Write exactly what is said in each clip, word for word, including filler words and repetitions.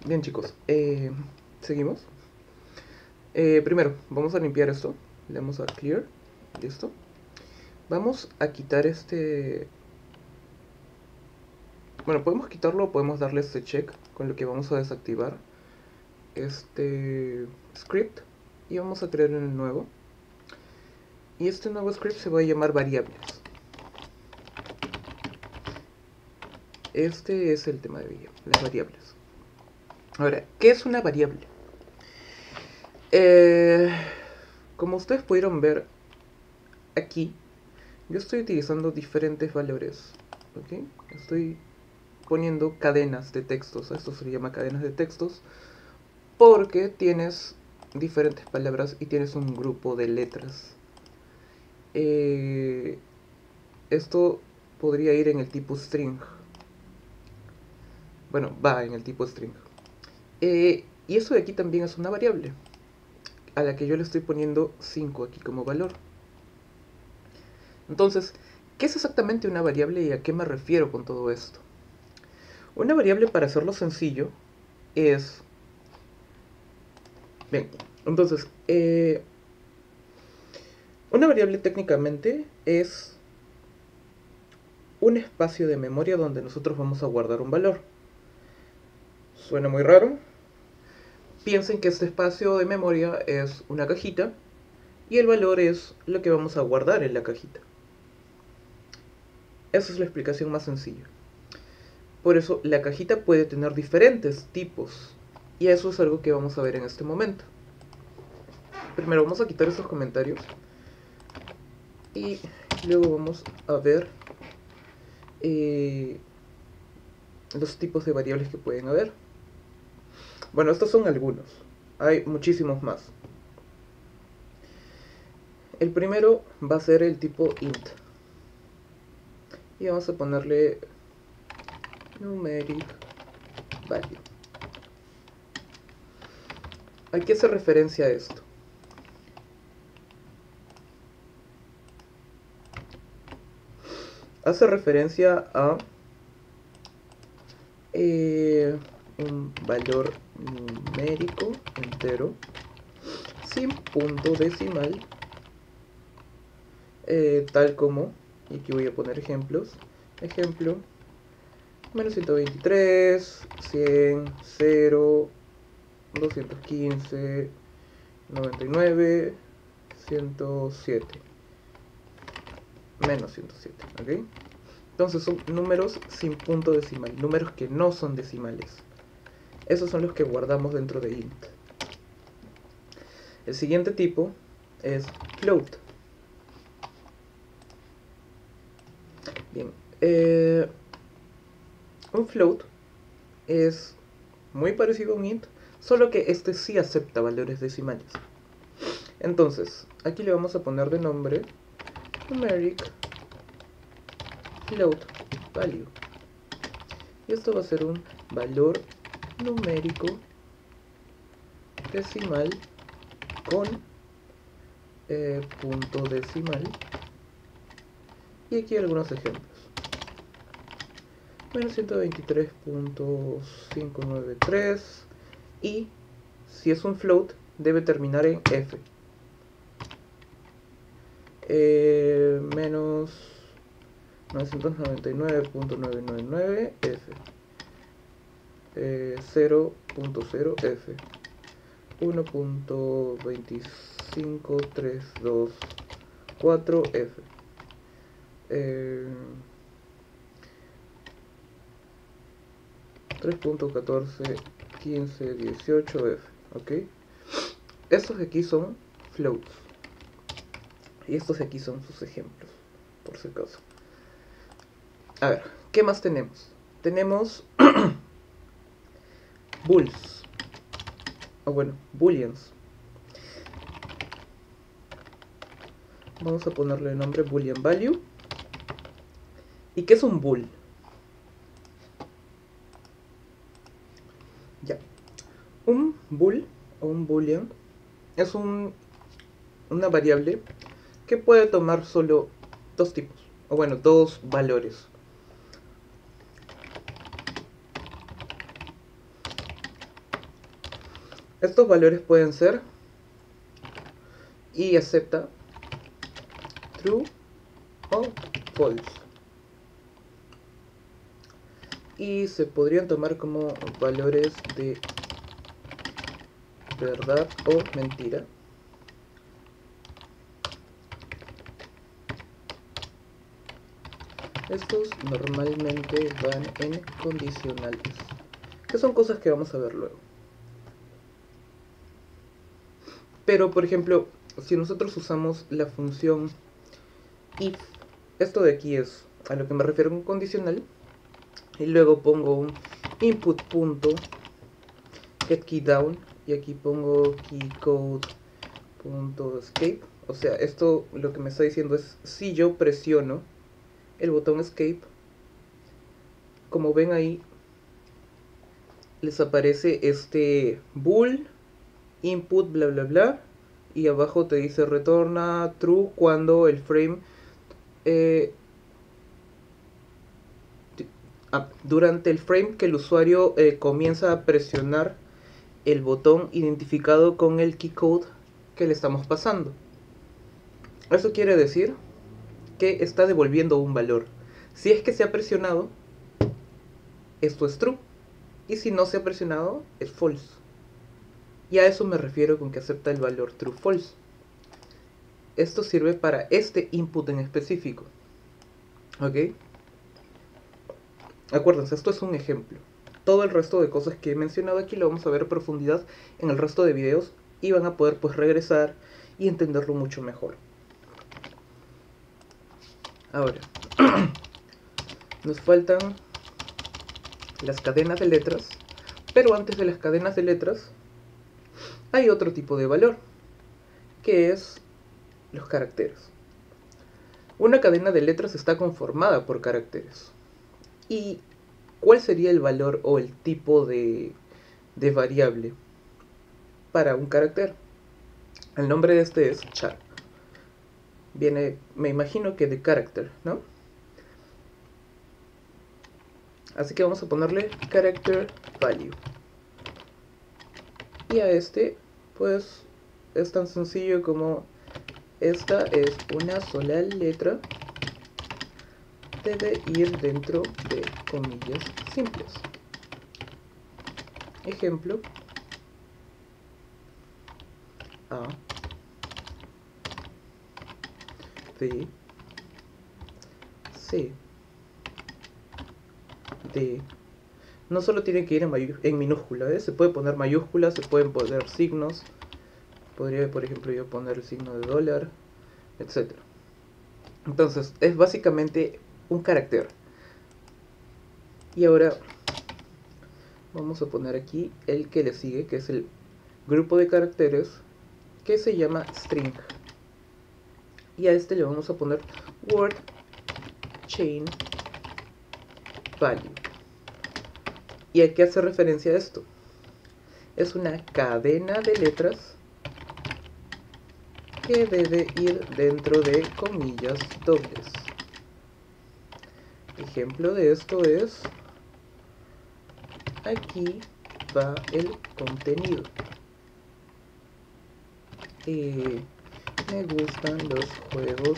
Bien chicos, eh, seguimos. Eh, primero, vamos a limpiar esto. Le damos a clear. Listo. Vamos a quitar este... Bueno, podemos quitarlo o podemos darle este check, con lo que vamos a desactivar este script. Y vamos a crear un nuevo. Y este nuevo script se va a llamar variables. Este es el tema de las variables. Ahora, ¿qué es una variable? Eh, como ustedes pudieron ver aquí, yo estoy utilizando diferentes valores. ¿Ok? Estoy poniendo cadenas de textos. Esto se llama cadenas de textos porque tienes diferentes palabras y tienes un grupo de letras. Eh, esto podría ir en el tipo string. Bueno, va en el tipo string. Eh, y eso de aquí también es una variable, a la que yo le estoy poniendo cinco aquí como valor. Entonces, ¿qué es exactamente una variable y a qué me refiero con todo esto? Una variable, para hacerlo sencillo, es... Bien, entonces, eh, una variable técnicamente es un espacio de memoria donde nosotros vamos a guardar un valor. Suena muy raro. Piensen que este espacio de memoria es una cajita y el valor es lo que vamos a guardar en la cajita. Esa es la explicación más sencilla. Por eso la cajita puede tener diferentes tipos y eso es algo que vamos a ver en este momento. Primero vamos a quitar esos comentarios y luego vamos a ver eh, los tipos de variables que pueden haber. Bueno, estos son algunos, hay muchísimos más. El primero va a ser el tipo int y vamos a ponerle numeric value. ¿A qué hace referencia esto? Hace referencia a eh, un valor numérico entero sin punto decimal, eh, tal como, y aquí voy a poner ejemplos, ejemplo, menos ciento veintitrés, cien, cero, doscientos quince, noventa y nueve, ciento siete, menos ciento siete, ¿ok? Entonces son números sin punto decimal, números que no son decimales. Esos son los que guardamos dentro de int. El siguiente tipo es float. Bien, eh, un float es muy parecido a un int, solo que este sí acepta valores decimales. Entonces, aquí le vamos a poner de nombre numeric float value. Y esto va a ser un valor numérico decimal con eh, punto decimal. Y aquí algunos ejemplos. Menos ciento veintitrés punto quinientos noventa y tres. Y si es un float, debe terminar en F. Eh, menos novecientos noventa y nueve punto novecientos noventa y nueve F. Eh, cero punto cero F. uno punto veinticinco trescientos veinticuatro F. Eh, tres punto catorce quince dieciocho F. ¿Ok? Estos de aquí son floats. Y estos de aquí son sus ejemplos, por si acaso. A ver, ¿qué más tenemos? Tenemos bools. O bueno, booleans. Vamos a ponerle el nombre boolean value. ¿Y qué es un bool? Ya. Un bool o un boolean es un, una variable que puede tomar solo dos tipos, o bueno, dos valores. Estos valores pueden ser y acepta true o false. Y se podrían tomar como valores de verdad o mentira. Estos normalmente van en condicionales, que son cosas que vamos a ver luego. Pero, por ejemplo, si nosotros usamos la función if, esto de aquí es a lo que me refiero con condicional, y luego pongo un input punto get key down, y aquí pongo keycode punto escape. O sea, esto lo que me está diciendo es, si yo presiono el botón escape, como ven ahí, les aparece este bool input bla bla bla, y abajo te dice retorna true cuando el frame eh, durante el frame que el usuario eh, comienza a presionar el botón identificado con el keycode que le estamos pasando. Eso quiere decir que está devolviendo un valor. Si es que se ha presionado, esto es true, y si no se ha presionado, es false. Y a eso me refiero con que acepta el valor true false. Esto sirve para este input en específico. ¿Ok? Acuérdense, esto es un ejemplo. Todo el resto de cosas que he mencionado aquí lo vamos a ver a profundidad en el resto de videos y van a poder pues regresar y entenderlo mucho mejor. Ahora, nos faltan las cadenas de letras, pero antes de las cadenas de letras hay otro tipo de valor, que es los caracteres. Una cadena de letras está conformada por caracteres. ¿Y cuál sería el valor o el tipo de, de variable para un carácter? El nombre de este es char. Viene, me imagino que de character, ¿no? Así que vamos a ponerle character value. Y a este, pues, es tan sencillo como esta es una sola letra, debe ir dentro de comillas simples. Ejemplo: A, B, C, D. No solo tiene que ir en, en minúscula, ¿eh? Se puede poner mayúsculas, se pueden poner signos. Podría, por ejemplo, yo poner el signo de dólar, etcétera. Entonces, es básicamente un carácter. Y ahora vamos a poner aquí el que le sigue, que es el grupo de caracteres que se llama string. Y a este le vamos a poner word chain value. ¿Y a qué hace referencia esto? Es una cadena de letras que debe ir dentro de comillas dobles. Ejemplo de esto es: aquí va el contenido. Eh, me gustan los juegos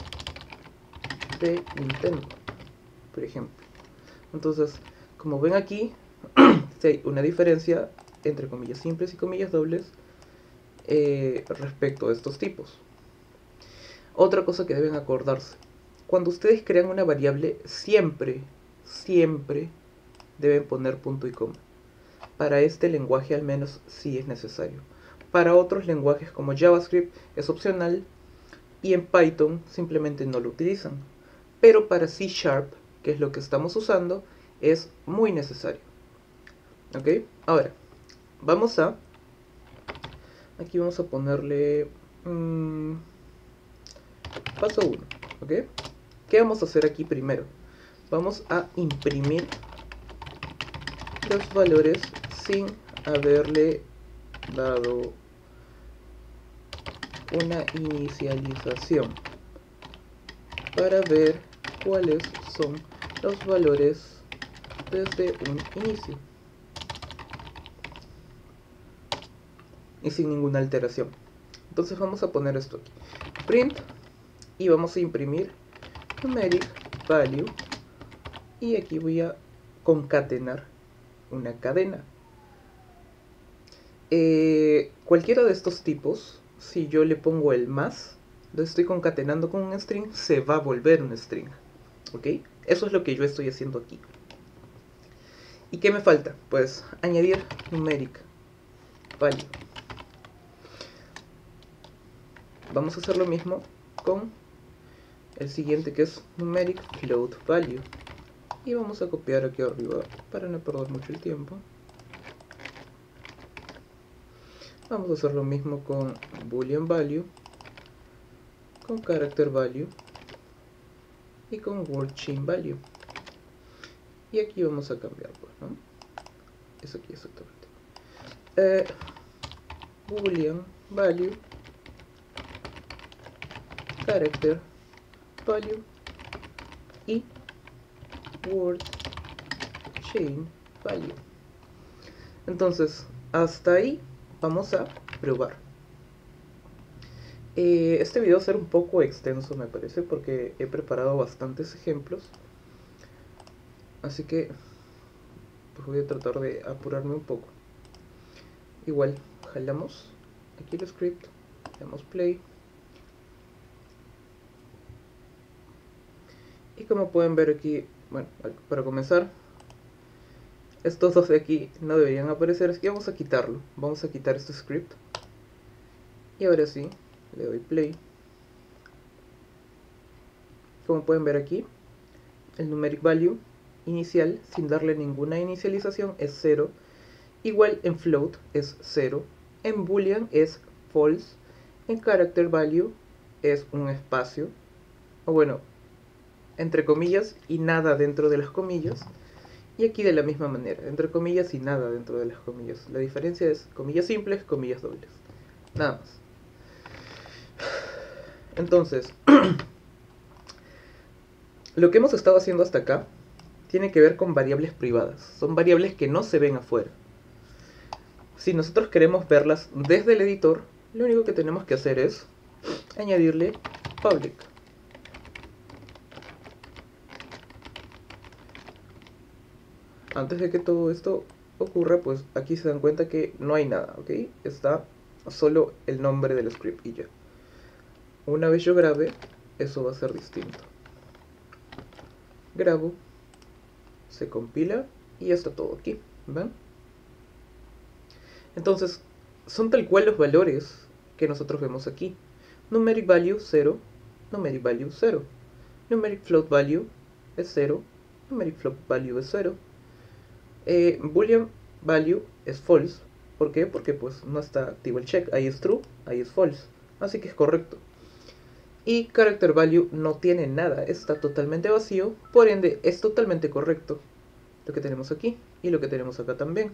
de Nintendo, por ejemplo. Entonces, como ven aquí, si hay una diferencia entre comillas simples y comillas dobles eh, respecto a estos tipos. Otra cosa que deben acordarse: cuando ustedes crean una variable, siempre, siempre deben poner punto y coma. Para este lenguaje al menos sí es necesario. Para otros lenguajes como JavaScript es opcional y en Python simplemente no lo utilizan. Pero para C Sharp, que es lo que estamos usando, es muy necesario. ¿Ok? Ahora, vamos a... Aquí vamos a ponerle... Mmm, paso uno. ¿Ok? ¿Qué vamos a hacer aquí primero? Vamos a imprimir los valores sin haberle dado una inicialización para ver cuáles son los valores desde un inicio. y sin ninguna alteración. Entonces vamos a poner esto aquí, print, y vamos a imprimir numeric value, y aquí voy a concatenar una cadena. Eh, cualquiera de estos tipos, si yo le pongo el más, lo estoy concatenando con un string, se va a volver un string. ¿Ok? Eso es lo que yo estoy haciendo aquí. ¿Y qué me falta? Pues añadir numeric value. Vamos a hacer lo mismo con el siguiente, que es numeric float value. Y vamos a copiar aquí arriba para no perder mucho el tiempo. Vamos a hacer lo mismo con boolean value, con character value y con word chain value. Y aquí vamos a cambiar, pues, ¿no? Es aquí exactamente. Eh, boolean value, character value y word chain value. Entonces, hasta ahí vamos a probar. Eh, este video va a ser un poco extenso, me parece, porque he preparado bastantes ejemplos. Así que pues voy a tratar de apurarme un poco. Igual, jalamos aquí el script, le damos play. Y como pueden ver aquí, bueno, para comenzar, estos dos de aquí no deberían aparecer, así que vamos a quitarlo. Vamos a quitar este script. Y ahora sí, le doy play. Como pueden ver aquí, el numeric value inicial, sin darle ninguna inicialización, es cero. Igual en float es cero. En boolean es false. En character value es un espacio, o bueno, entre comillas y nada dentro de las comillas. Y aquí de la misma manera, entre comillas y nada dentro de las comillas. La diferencia es comillas simples, comillas dobles. Nada más. Entonces, lo que hemos estado haciendo hasta acá tiene que ver con variables privadas. Son variables que no se ven afuera. Si nosotros queremos verlas desde el editor, lo único que tenemos que hacer es añadirle public. Antes de que todo esto ocurra, pues aquí se dan cuenta que no hay nada, ¿ok? Está solo el nombre del script y ya. Una vez yo grabe, eso va a ser distinto. Grabo, se compila y ya está todo aquí, ¿ven? Entonces, son tal cual los valores que nosotros vemos aquí. Numeric value cero, numeric value cero. Numeric float value es cero, numeric float value es cero. Eh, boolean value es false. ¿Por qué? Porque pues no está activo el check. Ahí es true, ahí es false. Así que es correcto. Y character value no tiene nada, está totalmente vacío, por ende es totalmente correcto lo que tenemos aquí y lo que tenemos acá también.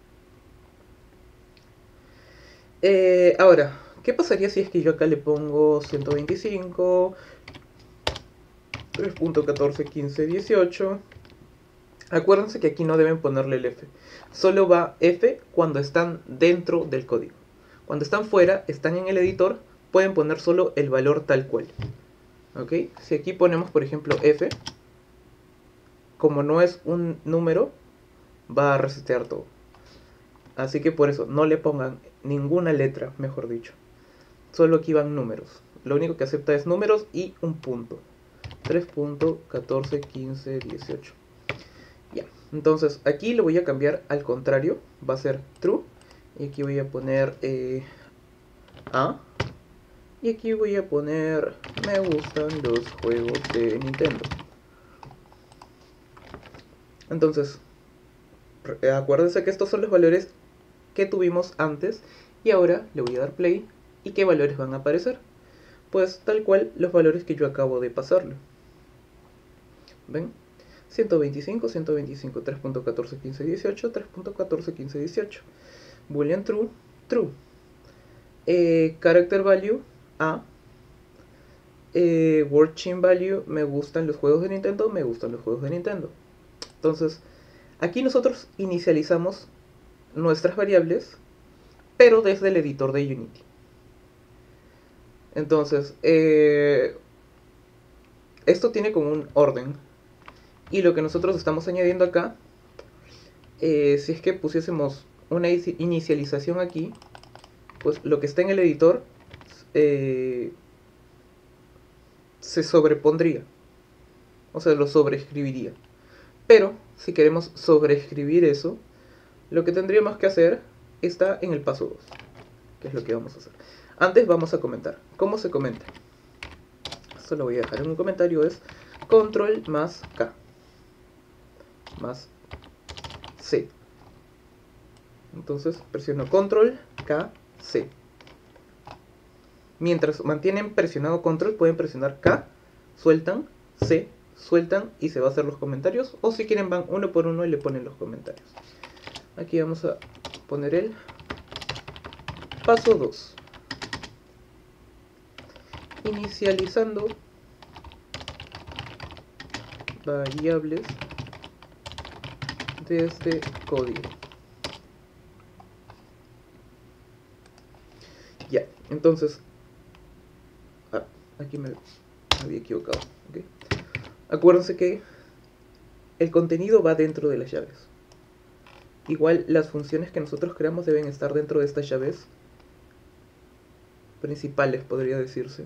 Eh, ahora, ¿qué pasaría si es que yo acá le pongo ciento veinticinco, tres punto catorce quince dieciocho? Acuérdense que aquí no deben ponerle el F. Solo va F cuando están dentro del código. Cuando están fuera, están en el editor, pueden poner solo el valor tal cual. ¿Ok? Si aquí ponemos, por ejemplo, F, como no es un número, va a resetear todo. Así que por eso, no le pongan ninguna letra, mejor dicho. Solo aquí van números. Lo único que acepta es números y un punto. tres punto catorce quince dieciocho. Ya, entonces aquí lo voy a cambiar al contrario, va a ser true, y aquí voy a poner eh, A, y aquí voy a poner me gustan los juegos de Nintendo. Entonces, acuérdense que estos son los valores que tuvimos antes, y ahora le voy a dar play, y ¿qué valores van a aparecer? Pues tal cual los valores que yo acabo de pasarle. ¿Ven? ciento veinticinco, ciento veinticinco, tres punto catorce quince dieciocho, tres punto catorce quince dieciocho. Boolean true, true. Eh, character value, A. Eh, word chain value, me gustan los juegos de Nintendo, me gustan los juegos de Nintendo. Entonces, aquí nosotros inicializamos nuestras variables, pero desde el editor de Unity. Entonces, eh, esto tiene como un orden. Y lo que nosotros estamos añadiendo acá, eh, si es que pusiésemos una inicialización aquí, pues lo que está en el editor eh, se sobrepondría. O sea, lo sobreescribiría. Pero, si queremos sobreescribir eso, lo que tendríamos que hacer está en el paso dos, que es lo que vamos a hacer. Antes vamos a comentar. ¿Cómo se comenta? Esto lo voy a dejar en un comentario, es control más K más C. Entonces presiono control K C. Mientras mantienen presionado control, pueden presionar K, sueltan, C, sueltan y se va a hacer los comentarios. O si quieren van uno por uno y le ponen los comentarios. Aquí vamos a poner el paso dos. Inicializando variables de este código. Ya, entonces ah, aquí me, me había equivocado, ¿okay? Acuérdense que el contenido va dentro de las llaves. Igual las funciones que nosotros creamos deben estar dentro de estas llaves principales, podría decirse.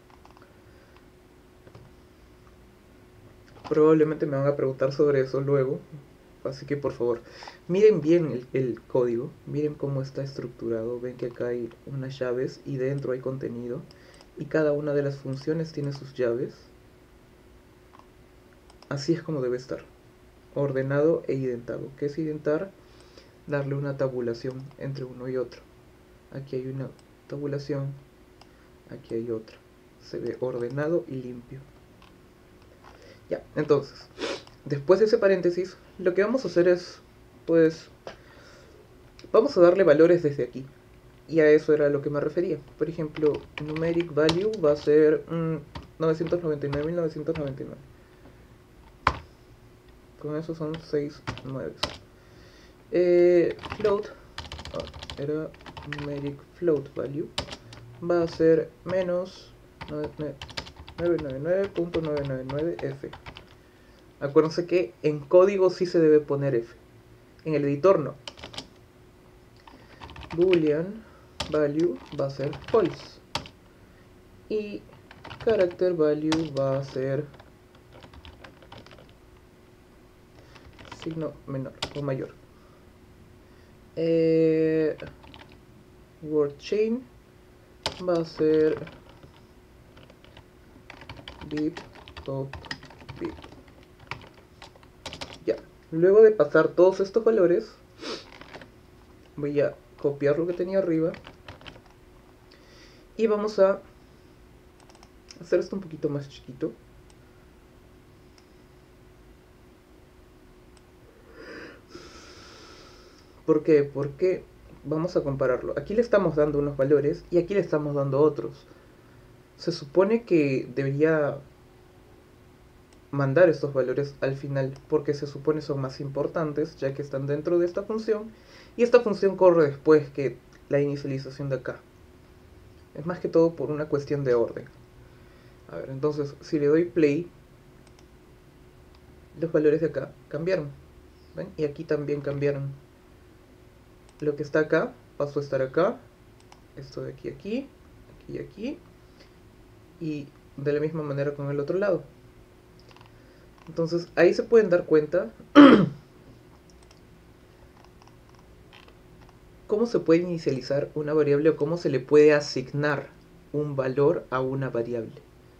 Probablemente me van a preguntar sobre eso luego, así que por favor, miren bien el, el código, miren cómo está estructurado. Ven que acá hay unas llaves y dentro hay contenido, y cada una de las funciones tiene sus llaves. Así es como debe estar, ordenado e identado. ¿Qué es identar? Darle una tabulación entre uno y otro. Aquí hay una tabulación, aquí hay otra. Se ve ordenado y limpio. Ya, entonces, después de ese paréntesis, lo que vamos a hacer es, pues, vamos a darle valores desde aquí. Y a eso era a lo que me refería. Por ejemplo, numeric value va a ser mmm, novecientos noventa y nueve mil novecientos noventa y nueve. Con eso son seis nueve. Eh, float, oh, era numeric float value, va a ser menos novecientos noventa y nueve punto novecientos noventa y nueve F. Acuérdense que en código sí se debe poner F, en el editor no. Boolean value va a ser false y character value va a ser signo menor o mayor. Eh, word chain va a ser bip top bip. Ya, luego de pasar todos estos valores, voy a copiar lo que tenía arriba y vamos a hacer esto un poquito más chiquito. ¿Por qué? Porque vamos a compararlo. Aquí le estamos dando unos valores y aquí le estamos dando otros. Se supone que debería mandar estos valores al final porque se supone son más importantes ya que están dentro de esta función y esta función corre después que la inicialización de acá. Es más que todo por una cuestión de orden. A ver, entonces si le doy play, los valores de acá cambiaron. ¿Ven? Y aquí también cambiaron. Lo que está acá pasó a estar acá, esto de aquí a aquí, aquí y aquí, y de la misma manera con el otro lado. Entonces ahí se pueden dar cuenta cómo se puede inicializar una variable o cómo se le puede asignar un valor a una variable.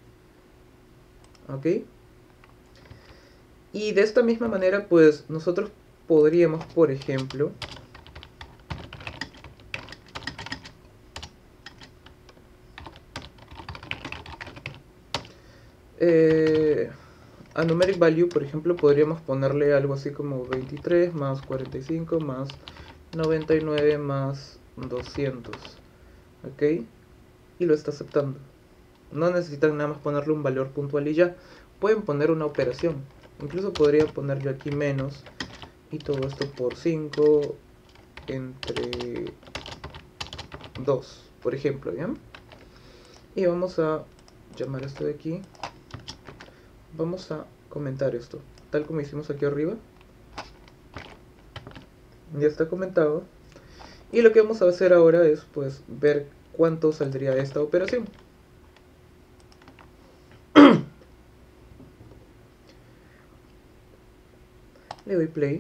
¿Ok? Y de esta misma manera, pues nosotros podríamos, por ejemplo, eh, a numeric value, por ejemplo, podríamos ponerle algo así como veintitrés más cuarenta y cinco más noventa y nueve más doscientos. ¿Ok? Y lo está aceptando. No necesitan nada más ponerle un valor puntual y ya. Pueden poner una operación. Incluso podría poner yo aquí menos y todo esto por cinco entre dos, por ejemplo, ¿ya? Y vamos a llamar esto de aquí. Vamos a comentar esto, tal como hicimos aquí arriba. Ya está comentado. Y lo que vamos a hacer ahora es pues ver cuánto saldría esta operación. Le doy play.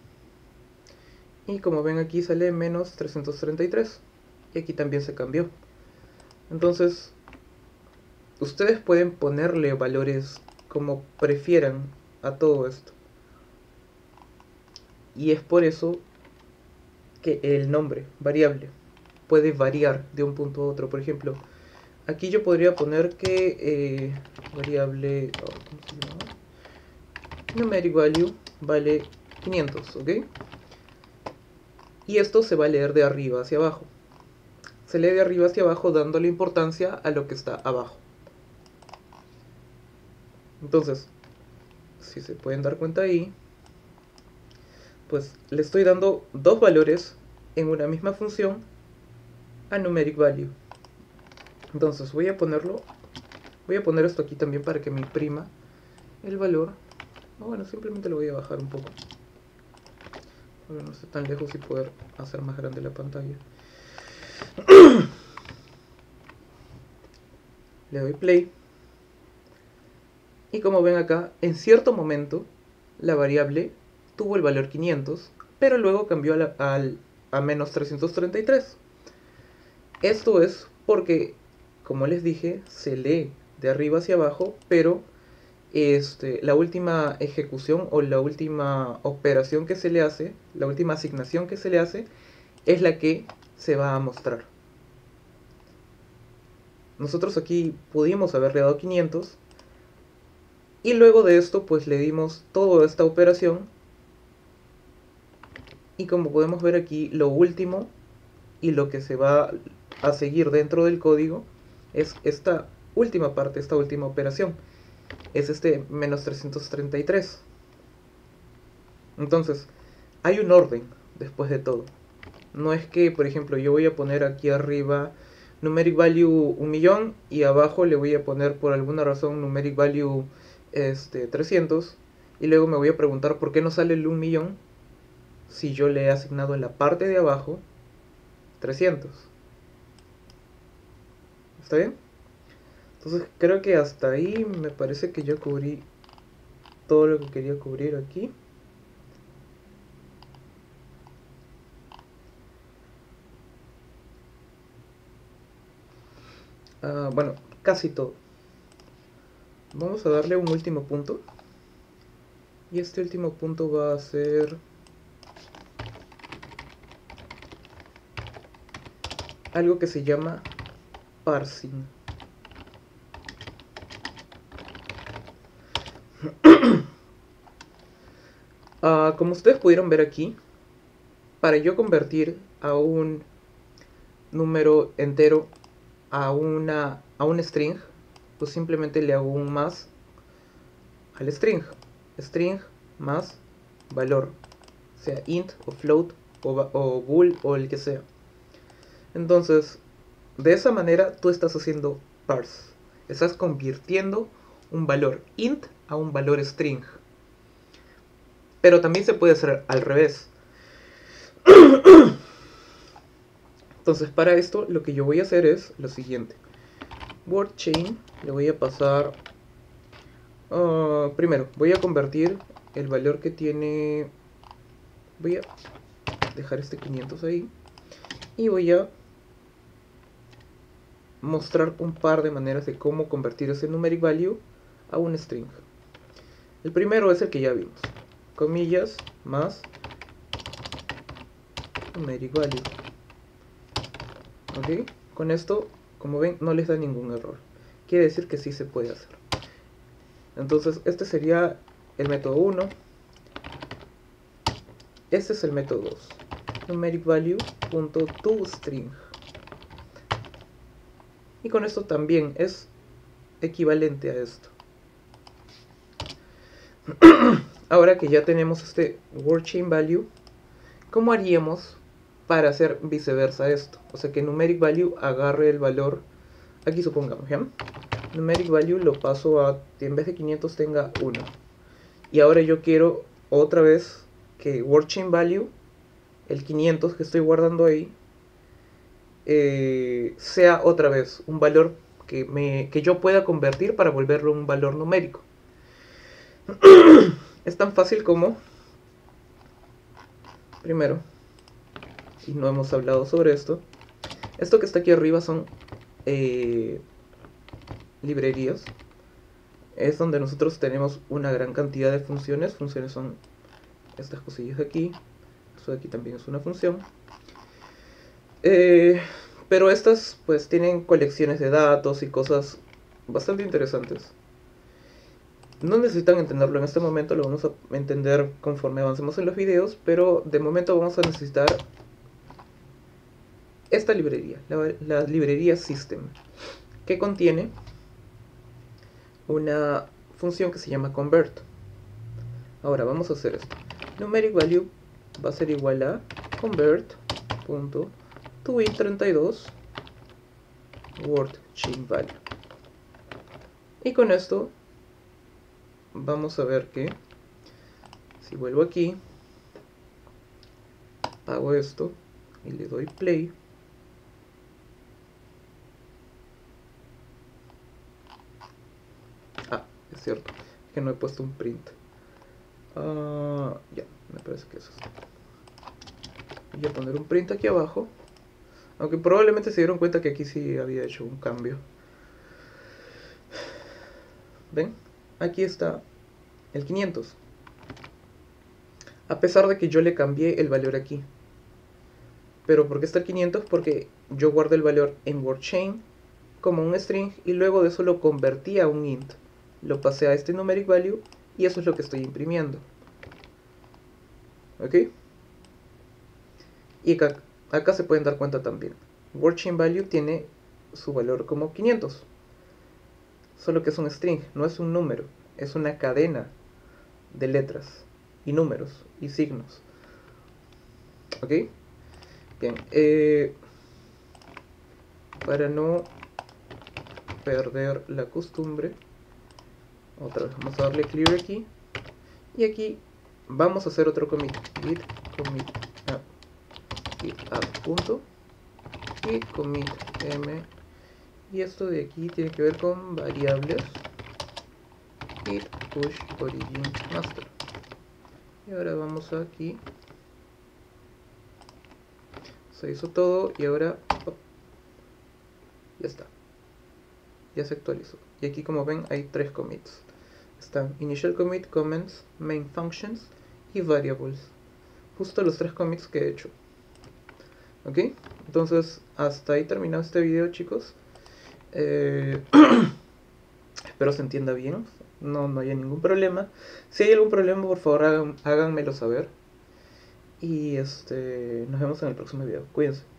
Y como ven aquí sale menos trescientos treinta y tres. Y aquí también se cambió. Entonces, ustedes pueden ponerle valores como prefieran a todo esto. Y es por eso que el nombre, variable, puede variar de un punto a otro. Por ejemplo, aquí yo podría poner que eh, variable, oh, ¿cómo se llama? Numeric value vale quinientos, ¿ok? Y esto se va a leer de arriba hacia abajo. Se lee de arriba hacia abajo dándole importancia a lo que está abajo. Entonces, si se pueden dar cuenta ahí, pues le estoy dando dos valores en una misma función a numeric value. Entonces voy a ponerlo, voy a poner esto aquí también para que me imprima el valor. No, bueno, simplemente lo voy a bajar un poco para no estar tan lejos y poder hacer más grande la pantalla. Le doy play. Y como ven acá, en cierto momento la variable tuvo el valor quinientos, pero luego cambió a, la, a, a menos trescientos treinta y tres. Esto es porque, como les dije, se lee de arriba hacia abajo, pero este, la última ejecución o la última operación que se le hace, la última asignación que se le hace, es la que se va a mostrar. Nosotros aquí pudimos haberle dado quinientos, y luego de esto pues le dimos toda esta operación, y como podemos ver aquí, lo último y lo que se va a seguir dentro del código es esta última parte, esta última operación, es este menos trescientos treinta y tres. Entonces hay un orden después de todo. No es que, por ejemplo, yo voy a poner aquí arriba numeric value un millón y abajo le voy a poner por alguna razón numeric value este, trescientos, y luego me voy a preguntar por qué no sale el un millón si yo le he asignado en la parte de abajo trescientos. ¿Está bien? Entonces creo que hasta ahí me parece que yo cubrí todo lo que quería cubrir aquí. Uh, bueno, casi todo. Vamos a darle un último punto. Y este último punto va a ser algo que se llama parsing. Uh, como ustedes pudieron ver aquí, para yo convertir a un número entero a una a un string, pues simplemente le hago un más al string. String más valor, sea int o float o, o bool o el que sea. Entonces, de esa manera tú estás haciendo parse. Estás convirtiendo un valor int a un valor string. Pero también se puede hacer al revés. Entonces, para esto lo que yo voy a hacer es lo siguiente. Word chain, le voy a pasar... Uh, primero, voy a convertir el valor que tiene... Voy a dejar este quinientos ahí. Y voy a mostrar un par de maneras de cómo convertir ese numeric value a un string. El primero es el que ya vimos. Comillas más numeric value. Ok, con esto, como ven, no les da ningún error. Quiere decir que sí se puede hacer. Entonces, este sería el método uno. Este es el método dos. Numeric value.toString. Y con esto también es equivalente a esto. Ahora que ya tenemos este word chain value, ¿cómo haríamos para hacer viceversa esto. O sea que numeric value agarre el valor, aquí supongamos, ¿ya? Numeric value lo paso a, en vez de quinientos tenga uno. Y ahora yo quiero otra vez que WordChain value, el quinientos que estoy guardando ahí, eh, sea otra vez un valor que, me, que yo pueda convertir para volverlo un valor numérico. Es tan fácil como, primero, y no hemos hablado sobre esto, esto que está aquí arriba son eh, librerías. Es donde nosotros tenemos una gran cantidad de funciones. Funciones son estas cosillas de aquí. Esto de aquí también es una función. Eh, pero estas pues tienen colecciones de datos y cosas bastante interesantes. No necesitan entenderlo en este momento, lo vamos a entender conforme avancemos en los videos, pero de momento vamos a necesitar esta librería, la, la librería system, que contiene una función que se llama convert. Ahora vamos a hacer esto. Numeric value va a ser igual a convert.toInt treinta y dos WordChain value. Y con esto vamos a ver que si vuelvo aquí, hago esto y le doy play, ah, es cierto, que no he puesto un print. Uh, ya, me parece que eso está. Voy a poner un print aquí abajo, aunque probablemente se dieron cuenta que aquí sí había hecho un cambio. ¿Ven? Aquí está el quinientos. A pesar de que yo le cambié el valor aquí. Pero ¿por qué está el quinientos? Porque yo guardo el valor en WordChain como un string y luego de eso lo convertí a un int. Lo pasé a este numeric value y eso es lo que estoy imprimiendo. ¿Ok? Y acá, acá se pueden dar cuenta también. WordChain value tiene su valor como quinientos. Solo que es un string, no es un número. Es una cadena de letras y números y signos. ¿Ok? Bien. Eh, para no perder la costumbre, otra vez vamos a darle clear aquí. Y aquí vamos a hacer otro commit. Git commit ah, git add punto y commit m. Y esto de aquí tiene que ver con variables. Git push origin master. Y ahora vamos aquí. Se hizo todo y ahora oh, ya está. Ya se actualizó. Y aquí, como ven, hay tres commits. Están initial commit, comments, main functions y variables. Justo los tres commits que he hecho. ¿Ok? Entonces, hasta ahí terminado este video, chicos. Eh, espero se entienda bien. No, no haya ningún problema. Si hay algún problema, por favor, hagan, háganmelo saber. Y este, nos vemos en el próximo video. Cuídense.